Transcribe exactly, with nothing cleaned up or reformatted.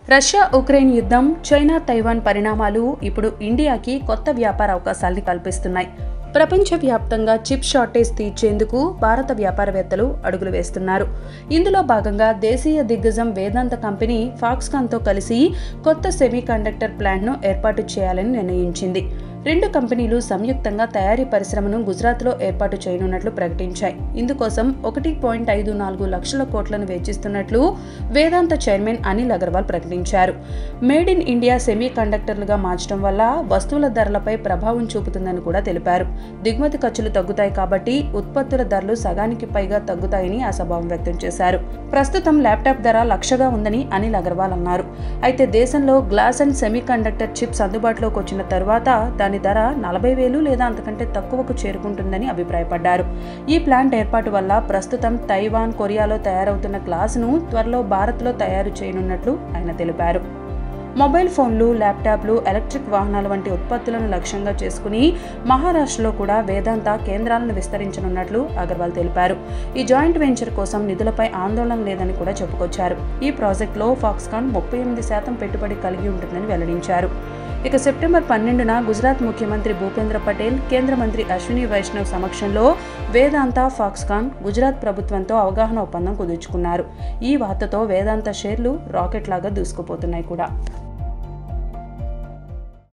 Russia Ukraine యుద్ధం, China Taiwan పరిణామాలు ఇప్పుడు ఇండియాకి కొత్త వ్యాపార అవకాశాల్ని కల్పిస్తున్నాయి. ప్రపంచవ్యాప్తంగా చిప్ షార్టేజ్ తీర్చేందుకు భారత వ్యాపారవేత్తలు అడుగులు వేస్తున్నారు. ఇందులో భాగంగా దేశీయ దిగ్గజం వేదాంత కంపెనీ ఫాక్స్కాన్తో కలిసి కొత్త సెమీకండక్టర్ ప్లాంట్ను ఏర్పాటు చేయాలని నిర్ణయించింది. రెండు కంపెనీలు సంయుక్తంగా తయారీ పరిశ్రమను గుజరాత్లో ఏర్పాటు చేయనున్నట్లు ప్రకటించాయి. ఇందుకోసం ఒకటి పాయింట్ ఐదు నాలుగు లక్షల కోట్లను వెచ్చిస్తున్నట్లు వేదాంత చైర్మన్ అనిల్ అగర్వాల్ ప్రకటించారు. మేడ్ ఇన్ ఇండియా సెమీ కండక్టర్లుగా మార్చడం వల్ల వస్తువుల ధరలపై ప్రభావం చూపుతుందని కూడా తెలిపారు. దిగుమతి ఖర్చులు తగ్గుతాయి కాబట్టి ఉత్పత్తుల ధరలు సగానికి పైగా తగ్గుతాయని అసభావం వ్యక్తం చేశారు. ప్రస్తుతం ల్యాప్టాప్ ధర లక్షగా ఉందని అనిల్ అగర్వాల్ అన్నారు. అయితే దేశంలో glass and semiconductor chips అందుబాటులోకి వచ్చిన తరువాత దాని ధర నలభై వేలు లేదా అంతకంటే తక్కువకు చేరుకుంటుందని అభిప్రాయపడ్డారు. ఈ ప్లాంట్ ఏర్పాటు వల్ల ప్రస్తుతం తైవాన్, కొరియాలో తయారవుతున్న గ్లాసును త్వరలో భారత్లో తయారు చేయనున్నట్లు ఆయన తెలిపారు. మొబైల్ ఫోన్లు, ల్యాప్టాప్లు, ఎలక్ట్రిక్ వాహనాలు వంటి ఉత్పత్తులను లక్ష్యంగా చేసుకుని మహారాష్ట్రలో కూడా వేదాంత కేంద్రాలను విస్తరించనున్నట్లు అగర్వాల్ తెలిపారు. ఈ జాయింట్ వెంచర్ కోసం నిధులపై ఆందోళన లేదని కూడా చెప్పుకొచ్చారు. ఈ ప్రాజెక్టులో ఫాక్స్కాన్ ముప్పై ఎనిమిది శాతం పెట్టుబడి కలిగి ఉంటుందని వెల్లడించారు. ఇక సెప్టెంబర్ పన్నెండున గుజరాత్ ముఖ్యమంత్రి భూపేంద్ర పటేల్, కేంద్ర మంత్రి అశ్విని వైష్ణవ్ సమక్షంలో వేదాంత, ఫాక్స్కాన్ గుజరాత్ ప్రభుత్వంతో అవగాహన ఒప్పందం కుదుర్చుకున్నారు. ఈ వార్తతో వేదాంత షేర్లు రాకెట్ లాగా దూసుకుపోతున్నాయి కూడా.